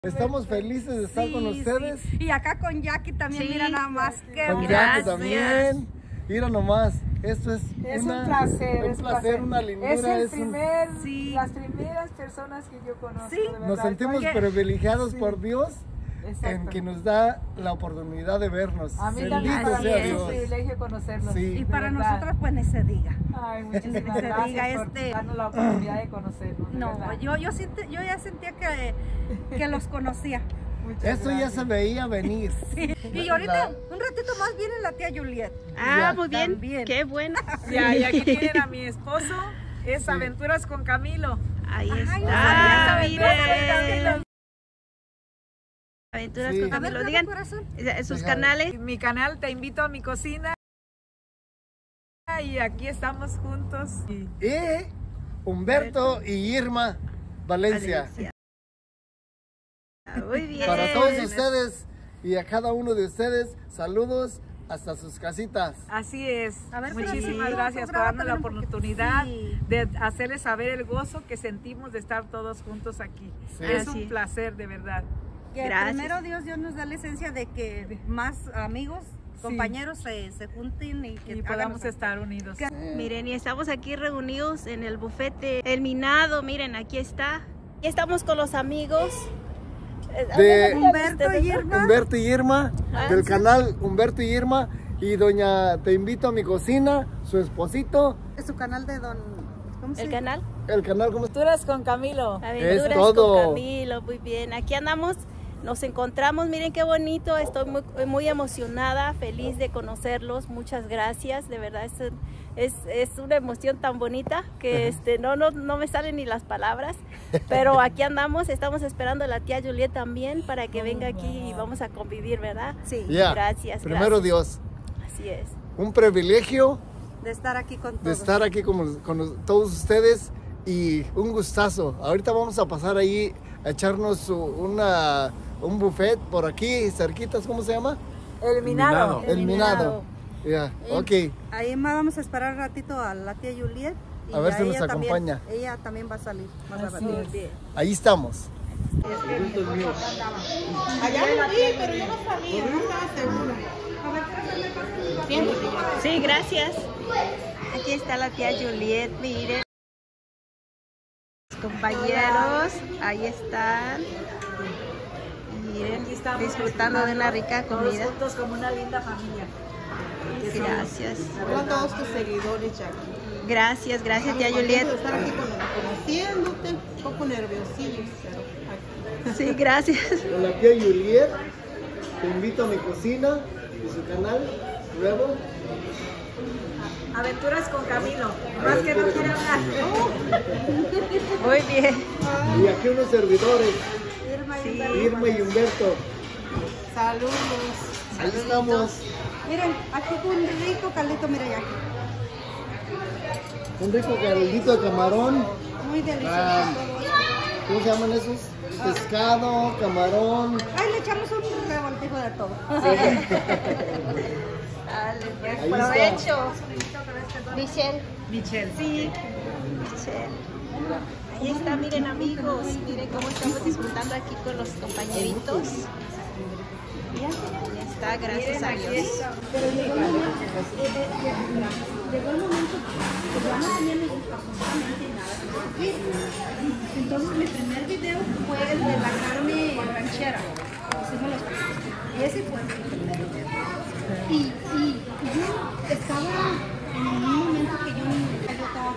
Estamos felices de estar con ustedes. Sí. Y acá con Jackie también, mira nada más. Con Jackie también. Mira nomás, esto es un placer. Un placer, una lindura. Es las primeras personas que yo conozco. Sí. De verdad. Nos sentimos privilegiados por Dios en que nos da la oportunidad de vernos. A mí Bendito también sea es Dios. un privilegio conocerlos. Sí. Y para nosotros pues ni se diga. Ay, muchísimas Ni se gracias diga, por darnos la oportunidad de conocerlos. No, yo ya sentía que los conocía. Eso ya se veía venir. Sí. Y ahorita, un ratito más, viene la tía Juliet. Ah, muy bien. También. Qué bueno. Ya, y aquí tienen a mi esposo. Es Aventuras con Camilo. Ahí Ay, está. no sabía, Miren. Aventuras Sí. con A ver, Camilo. dame, Digan corazón. sus canales. Mi canal Te Invito a Mi Cocina. Y aquí estamos juntos. Y Humberto y Irma Valencia. Muy bien. Para todos ustedes y a cada uno de ustedes, saludos hasta sus casitas. Así es. A ver, Muchísimas sí. gracias por Graba darnos la también un poquito. oportunidad Sí. de hacerles saber el gozo que sentimos de estar todos juntos aquí. Sí. Es Así un es. placer, de verdad. Que Gracias. primero Dios nos da la esencia de que más amigos, compañeros se junten y que Y podamos estar unidos. Miren, y estamos aquí reunidos en el bufete El Minado. Miren, aquí está. Y estamos con los amigos De Humberto y Irma. Humberto y Irma, Ah, del sí. canal Humberto y Irma, y doña Te Invito a Mi Cocina, su esposito, Es su canal de don... ¿Cómo se el llama? canal. el canal como Aventuras con Camilo. Aventuras todo. con Camilo, muy bien. Aquí andamos, nos encontramos, miren qué bonito, estoy muy emocionada, feliz de conocerlos, muchas gracias, de verdad es una emoción tan bonita que no me salen ni las palabras, pero aquí andamos, estamos esperando a la tía Juliet también para que venga aquí y vamos a convivir, ¿verdad? Sí, Ya, Gracias. primero Dios, Así es. un privilegio de estar aquí con todos. de estar aquí con todos ustedes y un gustazo. Ahorita vamos a pasar ahí a echarnos un buffet por aquí, cerquitas, ¿cómo se llama? El Minado. El Minado. Ya, ok. Ahí más vamos a esperar un ratito a la tía Juliet. Y A ver si nos ella también- acompaña. Ella también va a salir más Así ratito. es. Ahí estamos. Allá lo vi, pero yo no sabía, no estaba segura. Sí, gracias. Aquí está la tía Juliet, miren. Los compañeros, ahí están. Miren, Aquí estamos disfrutando de una rica todos comida. juntos como una linda familia. Gracias. A todos tus seguidores, Jackie. Gracias, gracias, tía Juliet. De estar aquí conociéndote, un poco nerviosillos, pero aquí. Sí, gracias. Con la tía Juliet, Te Invito a Mi Cocina y su canal nuevo. Aventuras con Camilo. Más que no quiere hablar. Muy bien. Y aquí unos servidores, Irma y Sí. Humberto. Irma y Humberto. Saludos. Ahí estamos. Miren, aquí con un rico caldito, mira ya. Un rico caldito de camarón. Muy delicioso. Ah, ¿Cómo se llaman esos? Pescado, camarón. Ahí le echamos un revoltijo de todo. Dale, Ahí provecho. Michelle. Michelle. Sí, Michelle. Ahí está, miren amigos, miren cómo estamos disfrutando aquí con los compañeritos. Ya está, gracias a Dios. Pero llegó el momento que ya no tenía ni absolutamente nada. Entonces mi primer video fue el de la carne ranchera. Hicimos los tacos. Y ese fue mi primer video. Y yo estaba en un momento que yo estaba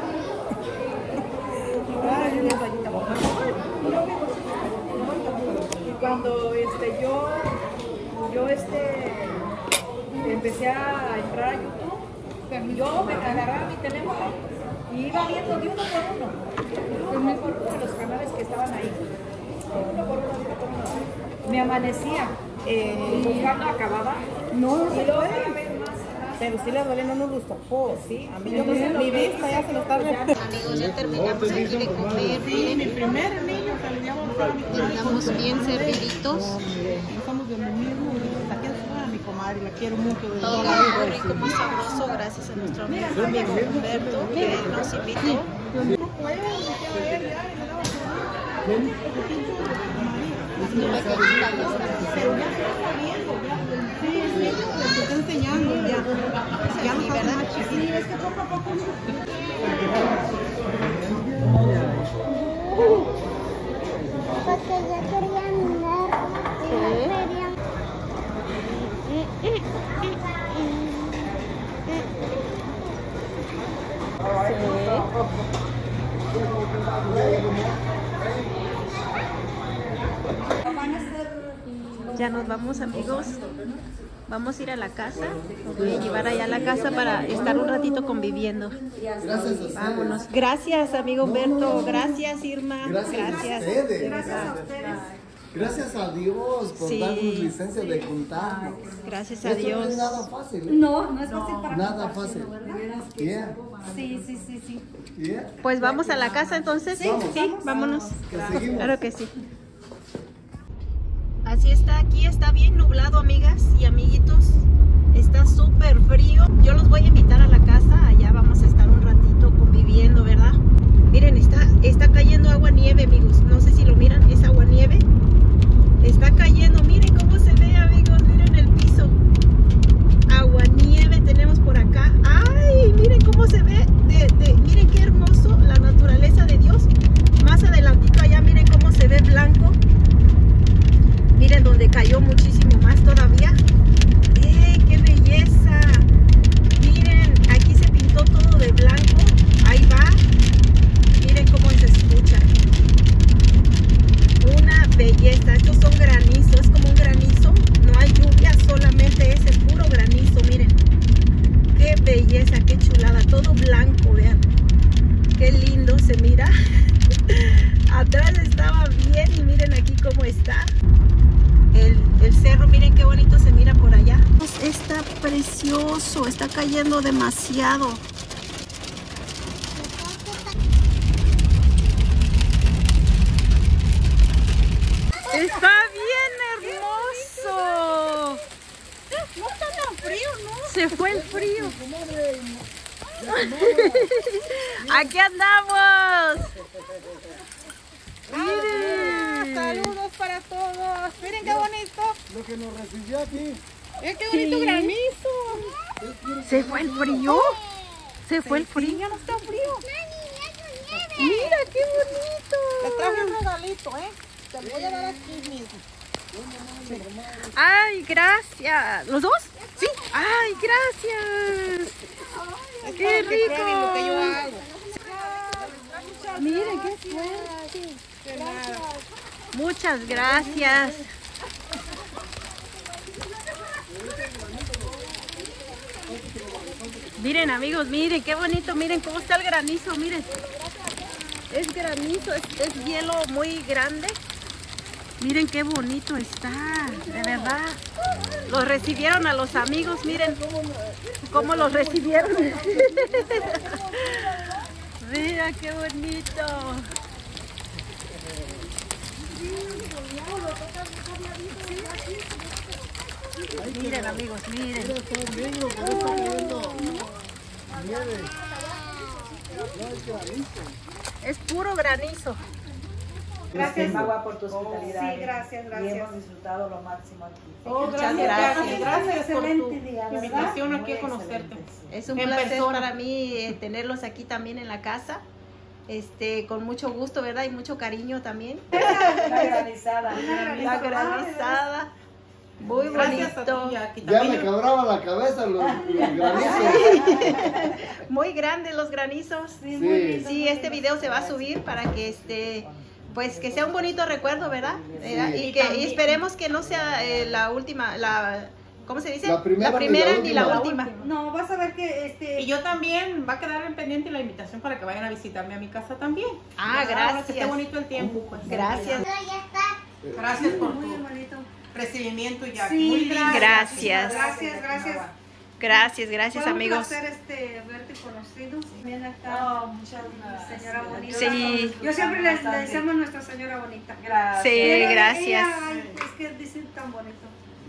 Y cuando yo empecé a entrar a YouTube, yo me agarraba mi teléfono y iba viendo de uno por uno de los canales que estaban ahí. Uno por uno. Me amanecía buscando, acababa. No, Y luego cada vez más. pero sí le duele, no nos los tocó. Sí, a mí Yo no sé, mi vista ya se lo está viendo. Amigos, ya terminamos aquí de comer, Mi miren, primer niño que le llamo a mi comadre. estamos bien serviditos. Somos de lo mismo. La quiero a mi comadre, la quiero mucho. De Todo toda la vida. muy rico, muy sabroso, gracias a nuestro amigo Humberto que nos invitó. No puedo, me quiero ver ya. Y me daba muy pequeñita y está. Pero ya se está viendo, ya. Sí, sí, te está enseñando ya. Ya no está más chiquita. Sí, es que poco a poco. Porque yo quería mirar. Ya nos vamos, amigos. Vamos a ir a la casa. Los voy a llevar allá a la casa para estar un ratito conviviendo. Gracias a ustedes. Vámonos. Gracias, amigo Humberto. Gracias, Irma. Gracias a ustedes. Gracias a ustedes. Gracias a Dios por Sí. darnos licencia de juntarnos. Gracias a Esto no Dios. es nada fácil. ¿eh? No es fácil para Nada juntarse, fácil. ¿verdad? Yeah. Sí. Yeah. Pues vamos a la casa entonces. Sí, vámonos. Que seguimos. Claro que sí. Así está, aquí está bien nublado, amigas y amiguitos. Está súper frío. Yo los voy a invitar a la casa. Allá vamos a estar un ratito conviviendo, ¿verdad? Miren, está cayendo agua nieve, amigos. No sé si lo miran, es agua nieve. Está cayendo, miren cómo se ve, amigos. Miren el piso. Agua nieve tenemos por acá. ¡Ay! Miren cómo se ve. Miren qué hermoso la naturaleza de Dios. Más adelantito allá, miren cómo se ve blanco. Miren donde cayó muchísimo más todavía. ¡Qué belleza! Miren, aquí se pintó todo de blanco. Ahí va. Miren cómo se escucha. Una belleza. Estos son granizos. Es como un granizo. No hay lluvia, solamente es puro granizo. Miren. ¡Qué belleza! ¡Qué chulada! Todo blanco, vean. ¡Qué lindo se mira! Atrás estaba bien y miren aquí cómo está. El cerro, miren qué bonito se mira por allá. Está precioso, está cayendo demasiado. Está bien hermoso. No está tan frío, ¿no? Se fue el frío. Aquí andamos. Miren. Saludos para todos. Miren qué bonito. Lo que nos recibió aquí. Qué bonito granizo. ¿Se fue el frío? ¿Se fue el frío? Ya no está frío. Mira qué bonito. Te traje un regalito, ¿eh? Te lo voy a dar aquí mismo. Ay, gracias. ¿Los dos? Sí. Ay, gracias. Qué rico. Lo que yo hago. Miren qué fuerte. Muchas gracias. Miren, amigos, miren qué bonito. Miren cómo está el granizo. Miren. Es granizo, es hielo muy grande. Miren qué bonito está, de verdad. Los recibieron a los amigos, miren cómo los recibieron. Mira qué bonito. Miren, amigos, miren. Es puro granizo. Gracias. Agua por tu hospitalidad. Sí, gracias. Y hemos disfrutado lo máximo aquí. Muchas gracias. Gracias por Excelente tu día, ¿verdad? invitación aquí a conocerte. Es un En placer persona. para mí tenerlos aquí también en la casa. Con mucho gusto, ¿verdad? Y mucho cariño también. La granizada. La granizada. Muy Gracias a bonito. ti, aquí Ya me también. quebraba la cabeza los granizos. Muy grandes los granizos. Sí. Sí, este video se va a subir para que pues que sea un bonito recuerdo, ¿verdad? Sí. Y esperemos que no sea la última, ¿cómo se dice? La primera ni la última. última. No, vas a ver que Y yo también, va a quedar en pendiente la invitación para que vayan a visitarme a mi casa también. Ah, Que gracias. esté bonito el tiempo, pues. Gracias. Gracias por muy tu bonito. recibimiento, Jackie. Sí, Muy lindo. Gracias. Gracias, Fue un amigos. placer verte conocido. Bien acá. Muchas gracias. Señora bonita. Sí. Yo siempre le decimos Nuestra Señora Bonita. Gracias. Sí, Ella, gracias. ay, es que dicen tan bonito.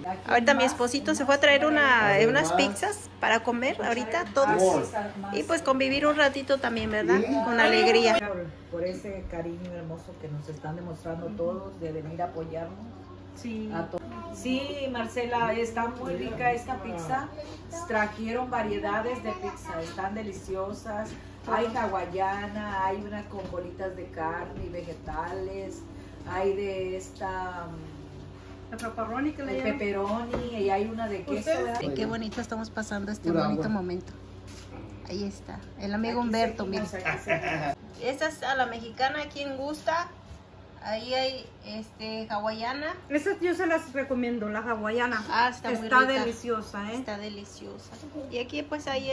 Ahorita mi esposito se fue a traer unas pizzas para comer ahorita todos. Y pues convivir un ratito también, ¿verdad? Con alegría. Por ese cariño hermoso que nos están demostrando todos de venir a apoyarnos. Sí. Sí, Marcela, está muy rica esta pizza. Trajeron variedades de pizza, están deliciosas. Hay hawaiana, hay una con bolitas de carne y vegetales. Hay de esta Pepperoni que le de llaman. pepperoni y hay una de queso. ¿verdad? Sí, qué bonito estamos pasando este bonito momento. Ahí está, el amigo Humberto, miren. Esta es a la mexicana, quien gusta. Ahí hay hawaiana. Esas yo se las recomiendo, la hawaiana. Ah, está muy Está rica. deliciosa, ¿eh? Está deliciosa. Y aquí pues hay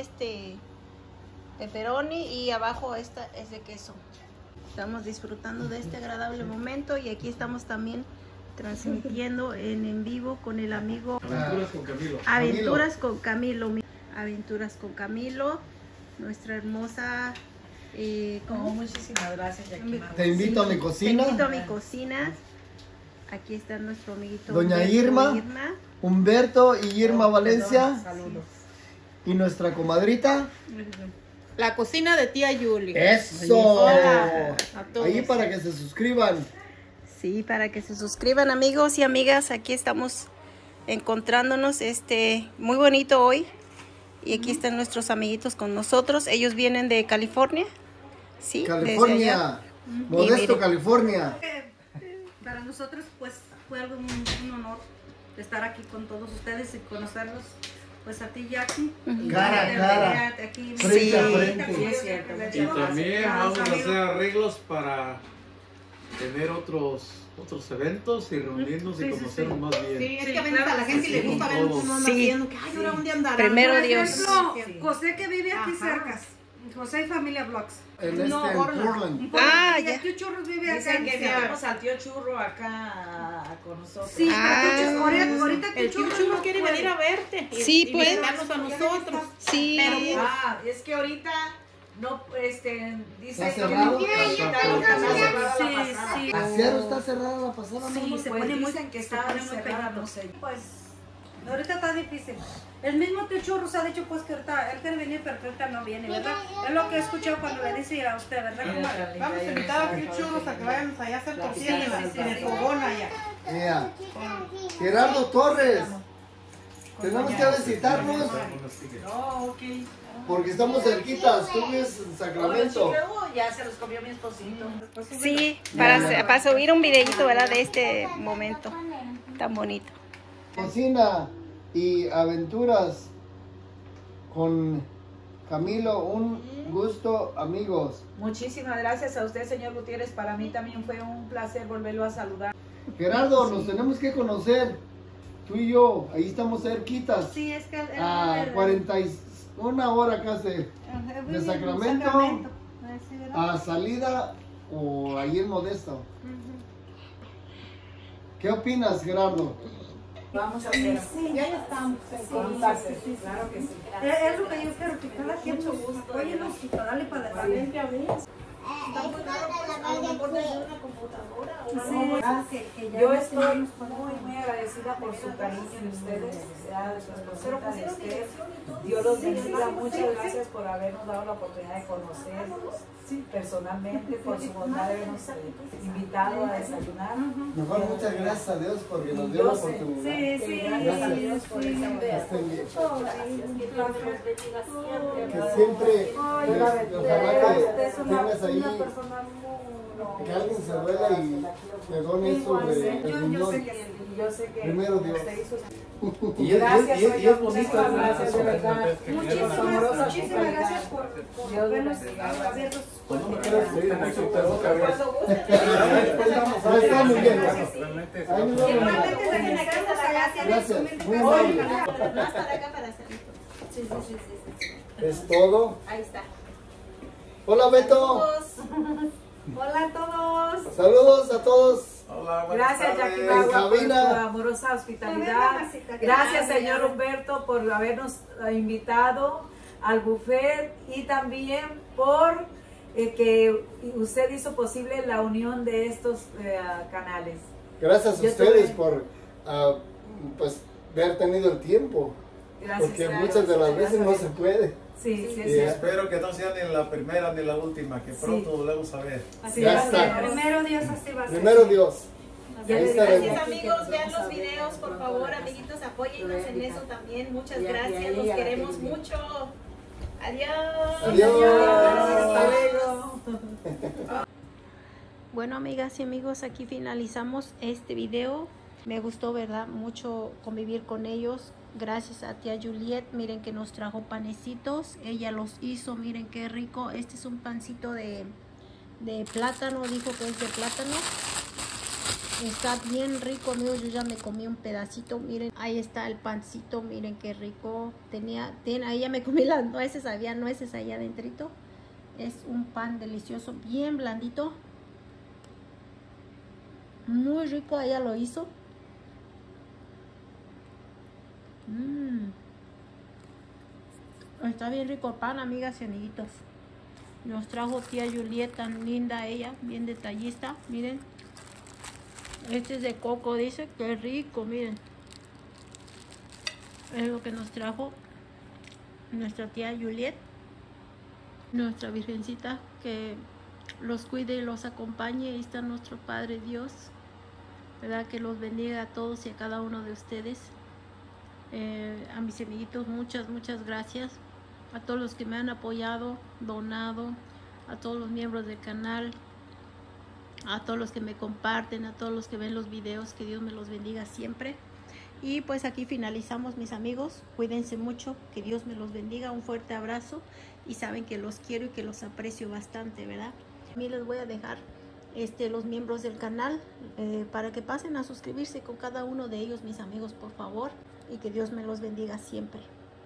pepperoni y abajo esta es de queso. Estamos disfrutando de este agradable momento y aquí estamos también transmitiendo en vivo con el amigo Aventuras con Camilo. Aventuras con Camilo. Aventuras con Camilo, nuestra hermosa. ¿Cómo? Muchísimas gracias, Jackie. Te invito a mi cocina. Te invito a mi cocina. Aquí está nuestro amiguito Doña Humberto Irma. Humberto y Irma Valencia. Saludos. Y nuestra comadrita. La cocina de tía Yuli. ¡Eso! Hola a todos. Ahí para que se suscriban. Sí, para que se suscriban, amigos y amigas. Aquí estamos encontrándonos muy bonito hoy. Y aquí están nuestros amiguitos con nosotros. Ellos vienen de California. Sí, desde allá. California. Modesto, miren. California. Para nosotros pues fue algo un honor estar aquí con todos ustedes y conocerlos. Pues a ti, Jackie. Cara a cara. Aquí, Frente a Sí. frente. Sí, es cierto. Y también vamos a hacer arreglos para tener otros eventos y reunirnos y conocernos más bien. Sí, es que a veces a la gente le gusta ver cómo anda Sí. haciendo, que ay, ahora dónde andará. Primero Por Dios. ejemplo, José que vive aquí cerca. José y Familia Vlogs. En en Portland. Ah, Y ya. el tío Churros vive acá Dicen en que Seattle. tenemos al tío Churro acá con nosotros. Sí, Ah. pero ahorita El tío Churro quiere venir a verte. Sí, y pues. visitarnos a nosotros. Sí. Es que ahorita no, dice ¿Está que cerrado? no quiere invitar a la pasada. Sí. ¿Acero está cerrada la pasada? Sí, mamá? se Pues pone muy, dicen que se está pone muy cerrada, pegado. no sé. Pues ahorita está difícil. El mismo tío Churros ha dicho pues que ahorita él quiere venir, pero que ahorita no viene, ¿verdad? Es lo que he escuchado cuando le dice a usted, ¿verdad, comadre? Vamos a invitar a tío Churros a que vayan allá a hacer tortillas en el fogón allá. Mira. Gerardo Torres. Tenemos que visitarnos No, ok. porque estamos cerquitas. Tú vives en Los Sacramento. luego ya se los comió mi esposito. Sí, para subir un videito, ¿verdad? De este momento tan bonito. Cocina y aventuras con Camilo. Un gusto, amigos. Muchísimas gracias a usted, señor Gutiérrez. Para mí también fue un placer volverlo a saludar. Gerardo, nos tenemos que conocer. Tú y yo, ahí estamos cerquitas. Sí, es que él A 41 hora casi. de Sacramento. A salida o ahí en Modesto. ¿Qué opinas, Gerardo? Vamos a hacer. Ya estamos. Contarse, claro que sí. Es lo que yo quiero, que cada quien mucho gusto. Oye, no, dale para adelante. Yo estoy muy agradecida por su cariño de ustedes, de su esposita, de Esther. Dios los bendiga. Muchas gracias por habernos dado la oportunidad de conocerlos personalmente, por su bondad de habernos invitado a desayunar. Mejor muchas gracias a Dios porque nos dio la oportunidad. Sí, Gracias a Dios por esa Estén bien. Que Que siempre, ojalá que tengas ahí, que alguien se duela y te done sobre el riñón. yo sé que Primero Dios. usted hizo. Y es Gracias, bonito muchísimas gracias, de verdad. Muchísimas gracias por Dios habernos bendiga. abierto. Pues no me quieres seguir mucho, pero Cuando guste. Ya está muy bien. Ahí nos vemos. Igualmente, dejen acá hasta la Gracias, muy amable. Más para acá para hacer esto. Sí. Es todo. Ahí está. Hola, Beto. Hola a todos. Saludos a todos. Hola, buenas Gracias, Jackie tardes. Bagua, por su Cabina. amorosa hospitalidad. Gracias, señor Humberto, por habernos invitado al buffet y también por que usted hizo posible la unión de estos canales. Gracias a Yo ustedes tuve- por pues de haber tenido el tiempo. Gracias, Porque claro, muchas de las sí, veces no gracias. se puede. Sí, sí, Y espero que no sea ni la primera ni la última, que pronto volvemos a ver. Así Ya va a está. ser. Primero Dios así va a ser. Primero Dios. Ya Ahí le estaremos. Gracias amigos, vean los videos por favor, amiguitos, apóyennos en eso también. Muchas gracias, los queremos mucho. Adiós. Adiós. Bueno, amigas y amigos, aquí finalizamos este video. Me gustó, ¿verdad? Mucho convivir con ellos. Gracias a tía Juliet. Miren que nos trajo panecitos. Ella los hizo. Miren qué rico. Este es un pancito de plátano. Dijo que es de plátano. Está bien rico, amigos. Yo ya me comí un pedacito. Miren, ahí está el pancito. Miren qué rico. Ahí ya me comí las nueces. Había nueces allá adentrito. Es un pan delicioso, bien blandito. Muy rico, ella lo hizo. Está bien rico el pan, amigas y amiguitos. Nos trajo tía Juliet, tan linda ella, bien detallista. Miren. Este es de coco, dice. Qué rico, miren. Es lo que nos trajo nuestra tía Juliet. Nuestra Virgencita, que los cuide y los acompañe. Ahí está nuestro Padre Dios, ¿verdad? Que los bendiga a todos y a cada uno de ustedes. A mis amiguitos, muchas gracias. A todos los que me han apoyado, donado, a todos los miembros del canal, a todos los que me comparten, a todos los que ven los videos, que Dios me los bendiga siempre. Y pues aquí finalizamos, mis amigos. Cuídense mucho, que Dios me los bendiga. Un fuerte abrazo y saben que los quiero y que los aprecio bastante, ¿verdad? A mí les voy a dejar los miembros del canal para que pasen a suscribirse con cada uno de ellos, mis amigos, por favor, y que Dios me los bendiga siempre.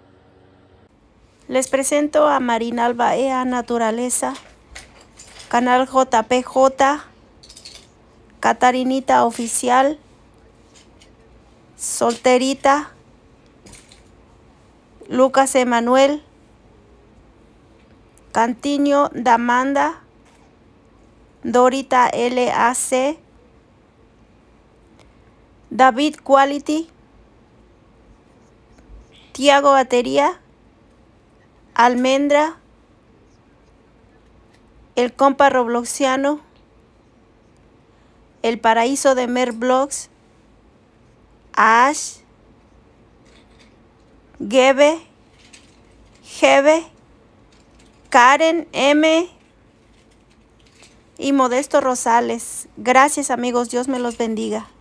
Les presento a Marinalba Ea Naturaleza, canal JPJ, Catarinita Oficial, Solterita, Lucas Emanuel, Cantiño Damanda, Dorita LAC, David Quality, Tiago Batería, Almendra, el compa Robloxiano, el paraíso de Mer Vlogs, Ash, Gebe, Karen M y Modesto Rosales. Gracias amigos, Dios me los bendiga.